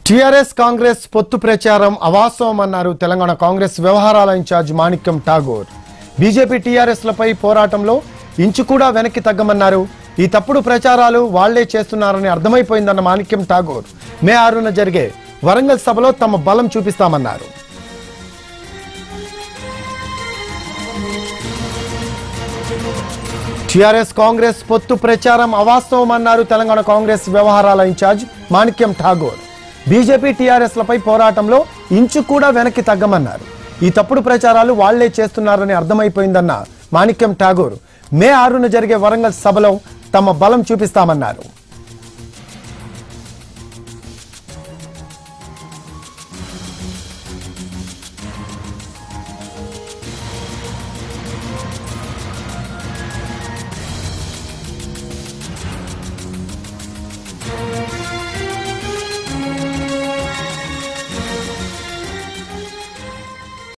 TRS Congress పొత్తు ప్రచారం అవాస్తవం అన్నారు తెలంగాణ కాంగ్రెస్ వ్యవహారాల in charge Manickam Tagore. BJP TRS లపై పోరాటంలో ఇంచు కూడా వెనక్కి తగ్గమన్నారు. ఈ తప్పుడు ప్రచారాలు వాళ్లే చేస్తున్నారని అర్థమైపోయిందన్న మాణిక్యం ఠాగూర్ మే 6న జరిగే వరంగల్ సభలో తమ బలం చూపిస్తామన్నారు. టీఆర్ఎస్ కాంగ్రెస్ పొత్తు ప్రచారం అవాస్తవం అన్నారు తెలంగాణ కాంగ్రెస్ వ్యవహారాల in charge Manickam Tagore. BJP TRS లపై పోరాటంలో ఇంచు కూడా వెనక్కి తగ్గమన్నారు. ఈ తప్పుడు ప్రచారాలు వాళ్లే చేస్తున్నారని అర్థమైపోయిందన్న మాణిక్యం ఠాగూర్ మే 6న జరిగే వరంగల్ సభలో తమ బలం చూపిస్తామన్నారు.